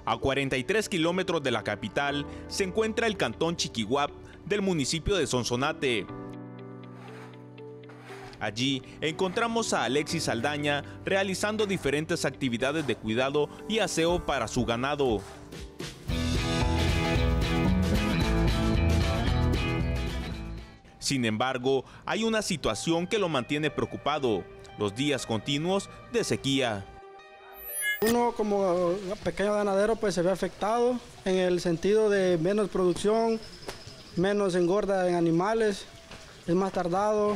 A 43 kilómetros de la capital se encuentra el cantón Chiquihuap del municipio de Sonsonate. Allí encontramos a Alexis Saldaña realizando diferentes actividades de cuidado y aseo para su ganado. Sin embargo, hay una situación que lo mantiene preocupado: los días continuos de sequía. Uno como pequeño ganadero pues se ve afectado en el sentido de menos producción, menos engorda en animales, es más tardado,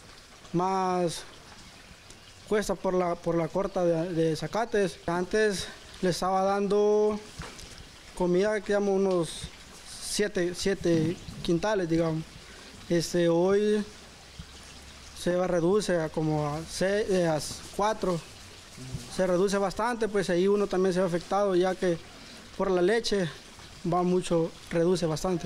más cuesta por la corta de zacates. Antes le estaba dando comida que digamos unos 7 quintales, digamos. Hoy se reduce a como a 4. Se reduce bastante, pues ahí uno también se ve afectado, ya que por la leche reduce bastante.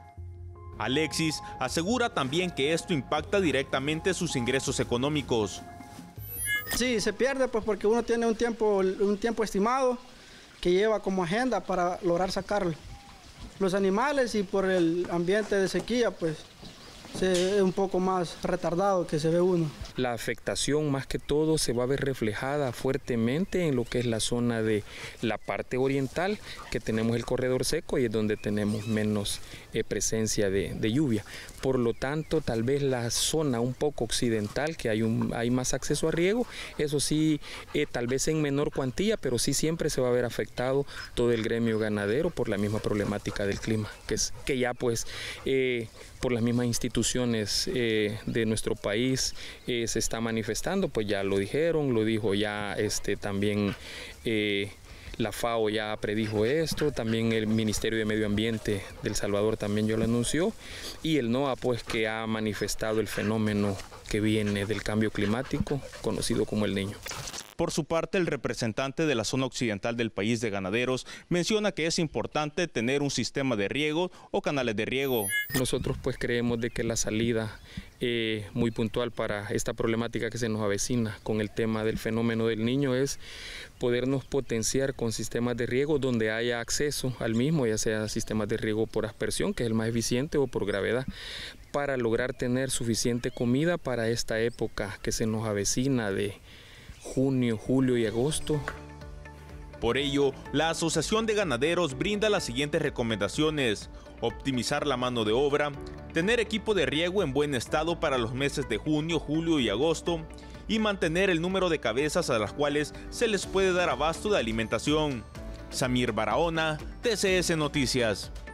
Alexis asegura también que esto impacta directamente sus ingresos económicos. Sí, se pierde pues porque uno tiene un tiempo estimado que lleva como agenda para lograr sacarlo. Los animales, y por el ambiente de sequía pues es un poco más retardado que se ve uno. La afectación más que todo se va a ver reflejada fuertemente en lo que es la zona de la parte oriental, que tenemos el corredor seco y es donde tenemos menos presencia de lluvia. Por lo tanto, tal vez la zona un poco occidental, que hay más acceso a riego, eso sí, tal vez en menor cuantía, pero sí siempre se va a ver afectado todo el gremio ganadero por la misma problemática del clima, que ya pues por las mismas instituciones de nuestro país se está manifestando, pues ya lo dijeron, lo dijo ya también la FAO ya predijo esto, también el Ministerio de Medio Ambiente de El Salvador también ya lo anunció, y el NOAA pues que ha manifestado el fenómeno que viene del cambio climático, conocido como el Niño. Por su parte, el representante de la zona occidental del país de ganaderos menciona que es importante tener un sistema de riego o canales de riego. Nosotros pues creemos de que la salida muy puntual para esta problemática que se nos avecina con el tema del fenómeno del Niño es podernos potenciar con sistemas de riego donde haya acceso al mismo, ya sea sistemas de riego por aspersión, que es el más eficiente, o por gravedad, para lograr tener suficiente comida para esta época que se nos avecina de junio, julio y agosto. Por ello, la Asociación de Ganaderos brinda las siguientes recomendaciones: optimizar la mano de obra, tener equipo de riego en buen estado para los meses de junio, julio y agosto, y mantener el número de cabezas a las cuales se les puede dar abasto de alimentación. Samir Barahona, TCS Noticias.